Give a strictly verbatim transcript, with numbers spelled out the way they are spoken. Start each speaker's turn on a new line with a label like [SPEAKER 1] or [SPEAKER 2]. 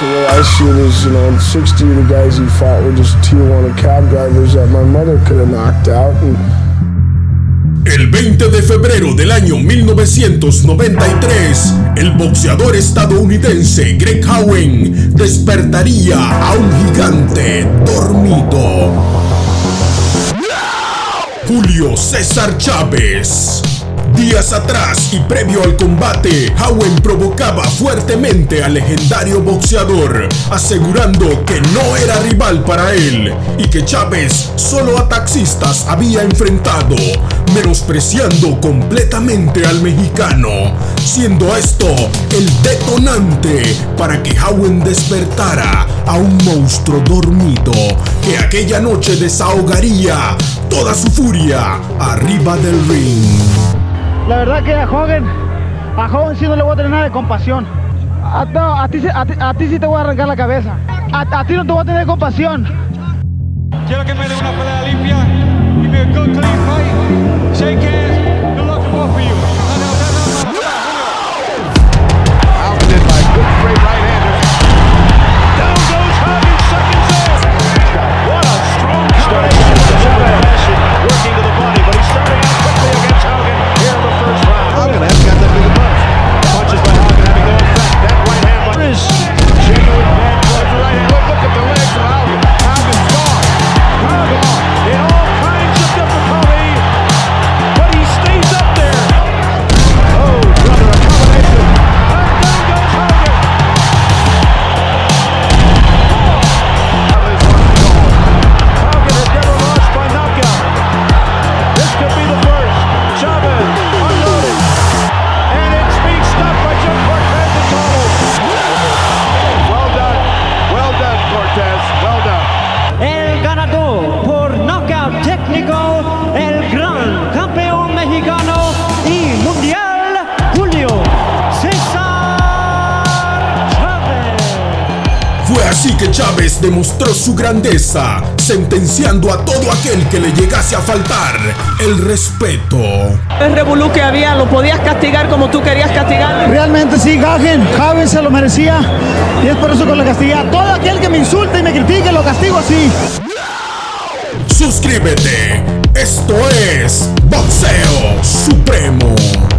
[SPEAKER 1] The way I see it is, you know, sixty of the guys he fought were just Tijuana cab drivers that my mother could have knocked out. And
[SPEAKER 2] el veinte de febrero del año mil novecientos noventa y tres, el boxeador estadounidense Greg Howen despertaría a un gigante dormido. Julio César Chávez. Días atrás y previo al combate, Howen provocaba fuertemente al legendario boxeador, asegurando que no era rival para él y que Chávez solo a taxistas había enfrentado, menospreciando completamente al mexicano, siendo esto el detonante para que Howen despertara a un monstruo dormido que aquella noche desahogaría toda su furia arriba del ring.
[SPEAKER 3] La verdad que a Hogan, a Hogan sí no le voy a tener nada de compasión. A, no, a, ti, a, ti, a ti sí te voy a arrancar la cabeza. A, a ti no te voy a tener compasión.
[SPEAKER 4] Quiero que me dé una pelea limpia. Give me a good clean fight. Shake hands. Good luck to both of you.
[SPEAKER 5] Outfitted by good straight right-hander.
[SPEAKER 4] Down goes Hogan, second set.
[SPEAKER 5] What a strong combination by Chavez. Working to the body, but he's starting out quickly against Hogan here in the first round. Hogan has got that big punch. Punches by Hogan having no effect. That right hand by is genuine bad punch. Right hand. Look, look at the legs of Hogan. Hogan's gone. Gone. In all kinds of difficulty, but he stays up there. Oh, brother, a combination. And down goes Hogan. Hogan has never lost by knockout. This could be the first. Chavez unloaded. And it's being stopped by Jim Cortez and Total. Well done. Well done, Cortez. Well done.
[SPEAKER 6] El ganador por knockout técnico, el gran campeón mexicano y mundial, Julio César Chávez.
[SPEAKER 2] Fue así que Chávez demostró su grandeza, sentenciando a todo aquel que le llegase a faltar el respeto.
[SPEAKER 7] El revolú que había, lo podías castigar como tú querías castigar.
[SPEAKER 3] Realmente sí, Hogan, Hogan se lo merecía. Y es por eso que lo castigué. A todo aquel que me insulte y me critique, lo castigo así.
[SPEAKER 2] Suscríbete, esto es Boxeo Supremo.